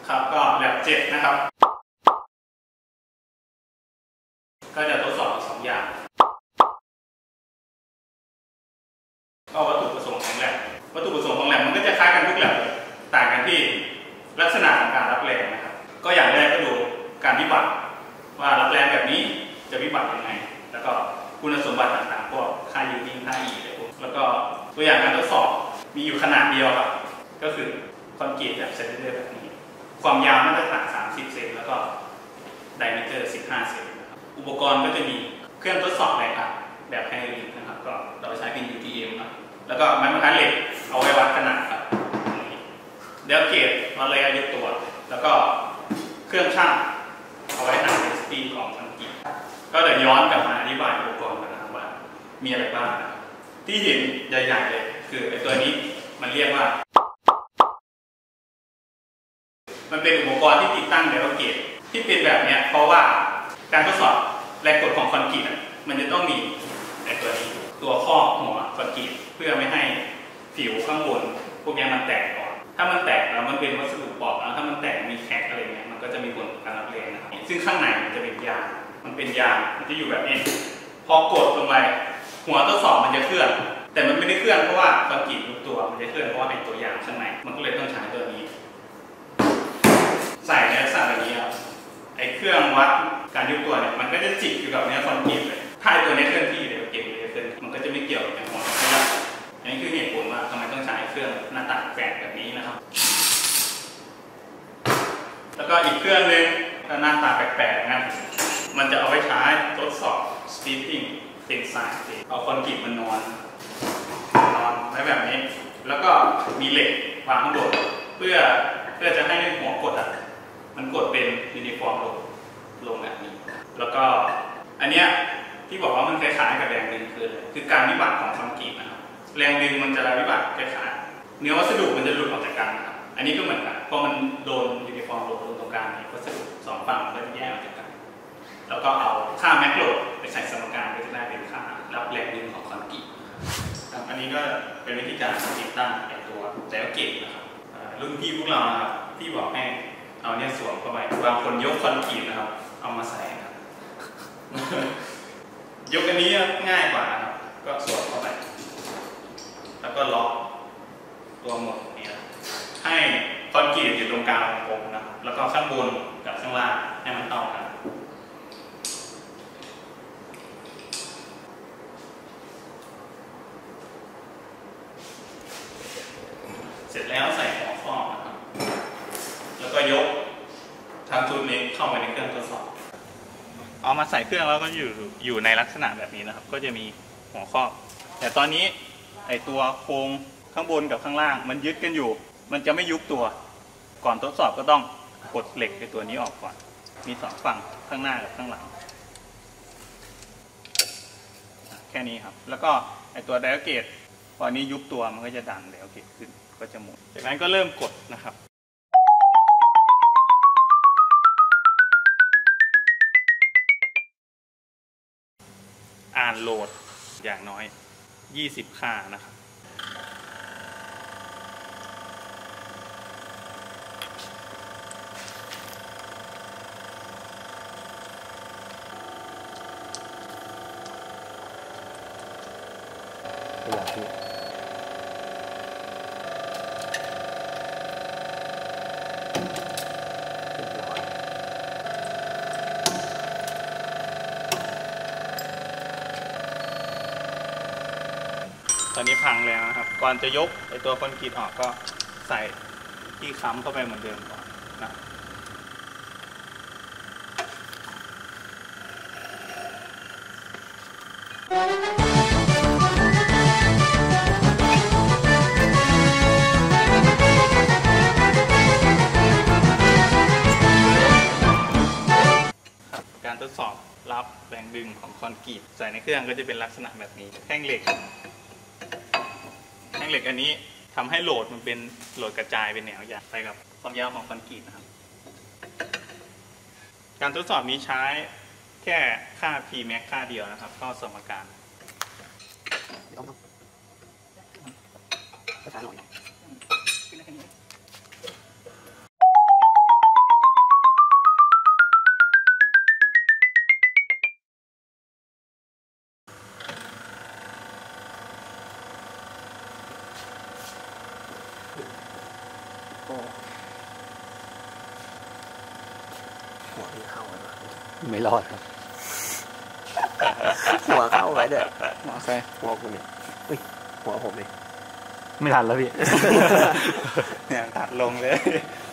ครับก็แบบ7นะครับก็จะทดสอบ2อย่างก็วัตถุประสงค์ของแลบวัตถุประสงค์ของแลบมันก็จะคล้ายกันทุกแลบต่างกันที่ลักษณะของการรับแรงนะครับก็อย่างแรกก็ดูการวิบัติว่ารับแรงแบบนี้จะวิบัติยังไงแล้วก็คุณสมบัติต่างๆพวกค่า U ค่า E อะไรพวกแล้วก็ตัวอย่างการทดสอบมีอยู่ขนาดเดียวครับก็คือคอนกรีตแบบเซนเตอร์แบบนี้ความยาวมาตรฐาน30 เซนแล้วก็ไดเมเตอร์15 เซนอุปกรณ์ก็จะมีเครื่องทดสอบแรงอัดแบบไฮดรอลิกนะครับก็เราใช้เป็น UTM ครับแล้วก็ไม้บรรทัดเหล็กเอาไว้วัดขนาดครับเดลเกตวัดระยะยกตัวแล้วก็เครื่องชั่งเอาไว้หา density ของคอนกรีตก็เดี๋ยวย้อนกลับมาอธิบายอุปกรณ์กันนะครับว่ามีอะไรบ้างที่เห็นใหญ่ๆเลยคือไอ้ตัวนี้มันเรียกว่ามันเป็นอุปกรณ์ที่ติดตั้งเดลเกตที่เป็นแบบนี้เพราะว่าการทดสอบแรงกดของคอนกรีตมันจะต้องมีไอ้ตัวนี้ตัวครอบหัวคอนกรีตเพื่อไม่ให้ผิวข้างบนพวกนี้มันแตกก่อนถ้ามันแตกแล้วมันเป็นวัสดุเปราะแล้วถ้ามันแตกมีแคร็กอะไรเงี้ยมันก็จะมีผลการรับแรงนะครับซึ่งข้างในมันจะเป็นยางมันเป็นยางมันจะอยู่แบบนี้พอกดลงไปหัวทดสอบมันจะเคลื่อนแต่มันไม่ได้เคลื่อนเพราะว่าคอนกรีตทุกตัวมันจะเคลื่อนเพราะว่าไอ้ตัวยางข้างในมันก็เลยต้องใช้ตัวนี้ใส่ในลักษณะแบบนี้ครับไอ้เครื่องวัดการยกตัวเนี่ยมันก็จะจิกอยู่กับเนื้อคอนกรีตเลยถ้าตัวนี้เคลื่อนที่เดี๋ยวเก็บเลยเคลื่อนมันก็จะไม่เกี่ยวกับหัวนะครับอันนี้คือเหตุผลว่าทำไมต้องใช้เครื่องหน้าตัดแฝดแบบนี้นะครับแล้วก็อีกเครื่องนึงหน้าตาแปลกๆนะมันจะเอาไว้ใช้ทดสอบ steeping เป็นสายเอาคอนกรีตมันนอนไว้แบบนี้แล้วก็มีเหล็กวางข้างบนเพื่อจะให้หัวกดมันกดเป็นยูนิฟอร์มลงแบบนี้แล้วก็อันเนี้ยที่บอกว่ามันคล้ายๆกับแรงดึงคือการวิบัติของคอนกรีตนะครับแรงดึงมันจะวิบัติคล้ายๆเนื้อวัสดุมันจะหลุดออกจากกันนะครับอันนี้ก็เหมือนกันพอมันโดนยูนิฟอร์มลงตรงกลางวัสดุ2 ฝั่งมันก็จะแยกออกจากกันแล้วก็เอาค่าแมกโลดไปใส่สมการก็จะได้เป็นค่ารับแรงดึงของคอนกรีตอันนี้ก็เป็นวิธีการติดตั้งไอตัวแดลเกตนะครับรุ่นพี่พวกเรานะครับที่บอกให้เอาเนี่ยสวมเข้าไปบางคนยกคอนกรีตนะครับเอามาใส่ครับยกอันนี้ง่ายกว่าครับก็สวมเข้าไปแล้วก็ล็อกตัวหมดนี่นะให้คอนกรีตอยู่ตรงกลางวงนะแล้วก็ข้างบนกับข้างล่างให้มันเท่ากันเสร็จแล้วใส่หัวข้อนะครับแล้วก็ยกทั้งชุดนี้เข้าไปในเครื่องทดสอบเอามาใส่เครื่องแล้วก็อยู่ในลักษณะแบบนี้นะครับก็จะมีหัวข้อแต่ตอนนี้ไอตัวโครงข้างบนกับข้างล่างมันยึดกันอยู่มันจะไม่ยุบตัวก่อนทดสอบก็ต้องกดเหล็กในตัวนี้ออกก่อนมี2 ฝั่งข้างหน้ากับข้างหลังแค่นี้ครับแล้วก็ไอตัวไดอะเกตพอนี้ยุบตัวมันก็จะดันไดอะเกตขึ้นก็จะหมุนจากนั้นก็เริ่มกดนะครับอ่านโหลดอย่างน้อย20 ค่านะครับตอนนี้พังแล้วนะครับก่อนจะยกไอตัวคอนกรีตออกก็ใส่ที่ค้ำเข้าไปเหมือนเดิมก่อนนะการทดสอบรับแรงดึงของคอนกรีตใส่ในเครื่องก็จะเป็นลักษณะแบบนี้แท่งเหล็กอันนี้ทำให้โหลดมันเป็นโหลดกระจายเป็นแนวยาวไปกับความยาวของคอนกรีตนะครับการทดสอบนี้ใช้แค่ค่า Pmax ค่าเดียวนะครับเข้าสมการหัวพี่เข้าไปวะไม่รอดครับหัวเข้าไปเด้อหัวใครหัวกูนี่เฮ้ยหัวผมนี่ไม่ทันแล้วพี่เนี่ยตัดลงเลย